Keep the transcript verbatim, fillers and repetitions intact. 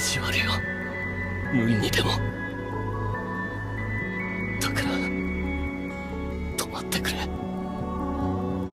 じわるよ。無理にでも。だから止まってくれ。